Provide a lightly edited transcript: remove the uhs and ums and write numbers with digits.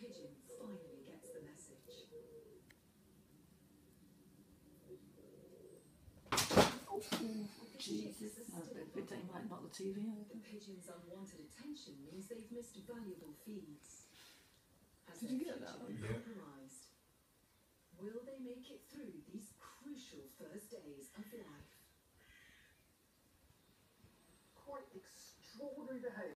pigeon finally gets the message. Oh, Jesus. Every time I knock the TV over. The pigeon's unwanted attention means they've missed valuable feeds. As Did you get that? Yeah. Compromised. Will they make it through these crucial first days of life? Quite extraordinary behaviour.